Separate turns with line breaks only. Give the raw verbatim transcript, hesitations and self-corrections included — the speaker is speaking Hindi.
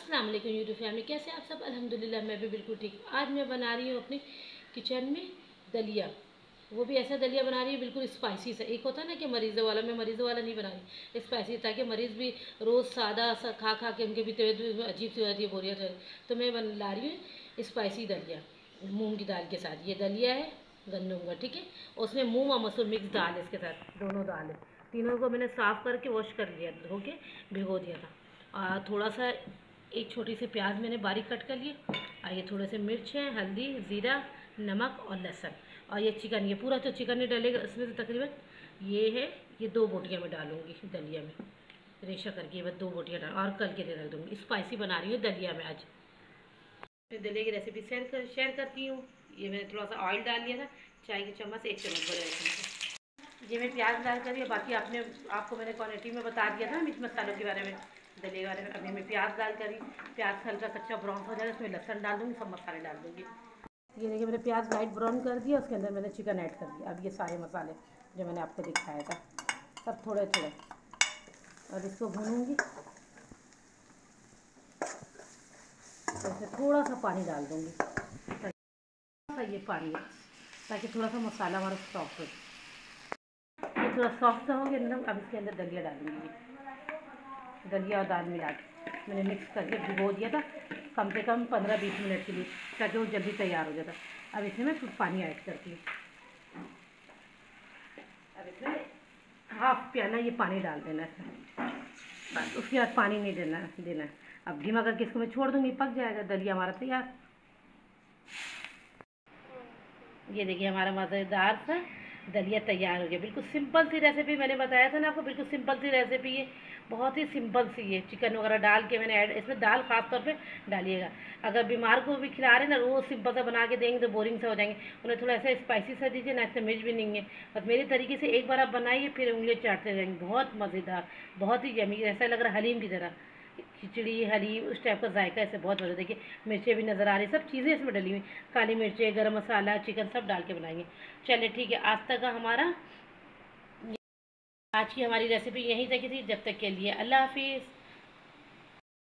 अस्सलाम वालेकुम यूट्यूब फैमिली, कैसे आप सब। अल्हम्दुलिल्लाह मैं भी बिल्कुल ठीक। आज मैं बना रही हूँ अपने किचन में दलिया। वो भी ऐसा दलिया बना रही हूँ बिल्कुल स्पाइसी सा। एक होता है ना कि मरीज़ों वाला, मैं मरीज़ों वाला नहीं बना रही, स्पाइसी, ताकि मरीज़ भी रोज़ सादा सा खा खा के उनके भी तबीयत अजीब सी हो जाती है, बोरियत है। तो मैं बना रही हूँ स्पाइसी दलिया मूँग की दाल के साथ। ये दलिया है गंदम का, ठीक है। उसमें मूँग और मसूर मिक्स दाल है, इसके साथ दोनों दाल है। तीनों को मैंने साफ़ करके वॉश कर लिया, धो के भिगो दिया था। और थोड़ा सा एक छोटी सी प्याज मैंने बारीक कट कर लिए, और ये थोड़े से मिर्च है, हल्दी, ज़ीरा, नमक और लहसुन। और ये चिकन, ये पूरा तो चिकन नहीं डलेगा इसमें, तो तकरीबन ये है, ये दो बोटियाँ मैं डालूँगी दलिया में, रेशा करके बस दो बोटियाँ डाल, और कल के लिए रख दूँगी। स्पाइसी बना रही हूँ दलिया में आज। मैं दलिया की रेसिपी शेयर कर शेयर करती हूँ। ये मैंने थोड़ा सा ऑयल डाल लिया था, चाय की चम्मच, एक चम्मच बड़े चम्मच। ये मैं प्याज डाल कर, बाकी आपने आपको मैंने क्वांटिटी में बता दिया था मिर्च मसालों के बारे में, दलिया के बारे में। अभी मैं प्याज डाल कर ही, प्याज हल्का कच्चा ब्राउन हो जाएगा, इसमें लहसुन डाल दूँगी, सब मसाले डाल दूँगी। ये देखिए मैंने प्याज लाइट ब्राउन कर दिया, उसके अंदर मैंने चिकन ऐड कर दिया। अब ये सारे मसाले जो मैंने आपको दिखाया था, सब थोड़े थोड़े, और इसको भूनूँगी। तो थोड़ा सा पानी डाल दूँगी, थोड़ा सा ये पानी है, ताकि थोड़ा सा मसाला हमारा सॉफ्ट हो जाए। ये थोड़ा सॉफ्ट हो गया एकदम। अब इसके अंदर दलिया डालूँगी, दलिया और दाल मिला के मैंने मिक्स करके भिगो दिया था कम से कम पंद्रह बीस मिनट के लिए, ताकि वो जल्दी तैयार हो जाता। अब इसमें मैं कुछ पानी ऐड करती हूँ। अब इसमें हाफ प्याला ये पानी डाल देना है, बस। उसके बाद पानी नहीं देना देना है। अब धीमा करके इसको मैं छोड़ दूँगी, पक जाएगा दलिया हमारा तैयार। ये देखिए हमारा मज़ेदार सा दलिया तैयार हो गया। बिल्कुल सिंपल सी रेसिपी मैंने बताया था ना आपको, बिल्कुल सिंपल सी रेसिपी है, बहुत ही सिंपल सी है। चिकन वगैरह डाल के मैंने ऐड, इसमें दाल खास तौर पे डालिएगा। अगर बीमार को भी खिला रहे ना, रोज़ सिंपल सा बना के देंगे तो बोरिंग सा हो जाएंगे, उन्हें थोड़ा ऐसा स्पाइसी सा दीजिए ना, इससे मिर्च भी नहीं है। बस मेरे तरीके से एक बार आप बनाइए, फिर उंगलियाँ चाटते रहेंगे। बहुत मज़ेदार, बहुत ही यमी, ऐसा लग रहा है हलीम की तरह, खिचड़ी हलीम उस टाइप का जायका ऐसे बहुत मज़े। देखिए मिर्चें भी नज़र आ रही, सब चीज़ें इसमें डली हुई, काली मिर्चें, गरम मसाला, चिकन सब डाल के बनाएंगे। चलिए ठीक है, आज तक का हमारा, आज की हमारी रेसिपी यहीं तक की थी। जब तक के लिए अल्लाह हाफिज़।